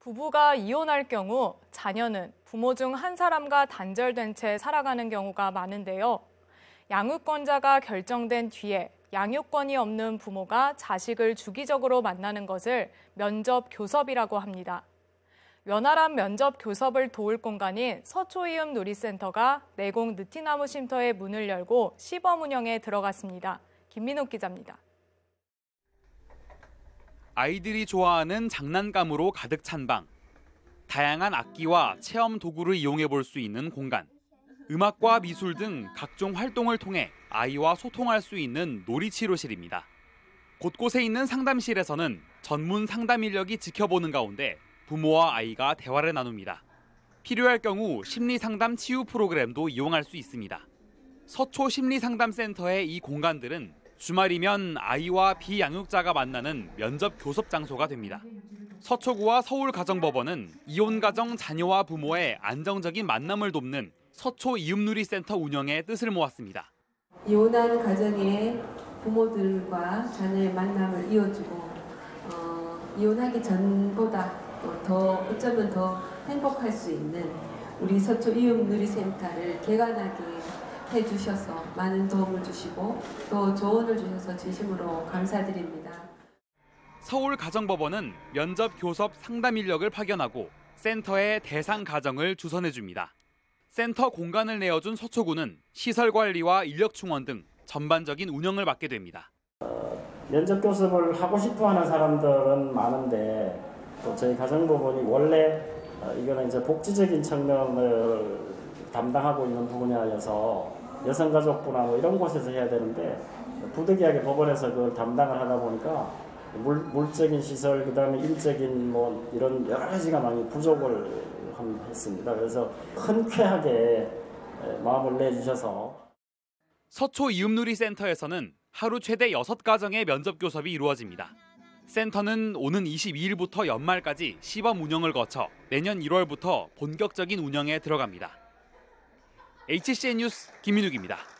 부부가 이혼할 경우 자녀는 부모 중 한 사람과 단절된 채 살아가는 경우가 많은데요. 양육권자가 결정된 뒤에 양육권이 없는 부모가 자식을 주기적으로 만나는 것을 면접교섭이라고 합니다. 원활한 면접교섭을 도울 공간인 서초이음 누리센터가 내곡 느티나무 쉼터의 문을 열고 시범 운영에 들어갔습니다. 김민욱 기자입니다. 아이들이 좋아하는 장난감으로 가득 찬 방. 다양한 악기와 체험 도구를 이용해 볼 수 있는 공간. 음악과 미술 등 각종 활동을 통해 아이와 소통할 수 있는 놀이치료실입니다. 곳곳에 있는 상담실에서는 전문 상담 인력이 지켜보는 가운데 부모와 아이가 대화를 나눕니다. 필요할 경우 심리상담 치유 프로그램도 이용할 수 있습니다. 서초 심리상담센터의 이 공간들은 주말이면 아이와 비양육자가 만나는 면접 교섭 장소가 됩니다. 서초구와 서울가정법원은 이혼가정 자녀와 부모의 안정적인 만남을 돕는 서초 이음누리센터 운영에 뜻을 모았습니다. 이혼한 가정의 부모들과 자녀의 만남을 이어주고 이혼하기 전보다 어쩌면 더 행복할 수 있는 우리 서초 이음누리센터를 개관하게 해주셔서 많은 도움을 주시고 또 조언을 주셔서 진심으로 감사드립니다. 서울가정법원은 면접 교섭 상담 인력을 파견하고 센터의 대상 가정을 주선해줍니다. 센터 공간을 내어준 서초구는 시설 관리와 인력 충원 등 전반적인 운영을 맡게 됩니다. 면접 교섭을 하고 싶어하는 사람들은 많은데 또 저희 가정법원이 원래 이거는 이제 복지적인 측면을 담당하고 있는 분야여서 여성가족부나 뭐 이런 곳에서 해야 되는데 부득이하게 법원에서 그걸 담당을 하다 보니까 물적인 시설, 그다음에 일적인 뭐 이런 여러 가지가 많이 부족을 했습니다. 그래서 흔쾌하게 마음을 내주셔서 서초 이음누리센터에서는 하루 최대 6가정의 면접 교섭이 이루어집니다. 센터는 오는 22일부터 연말까지 시범 운영을 거쳐 내년 1월부터 본격적인 운영에 들어갑니다. HCN 뉴스 김민욱입니다.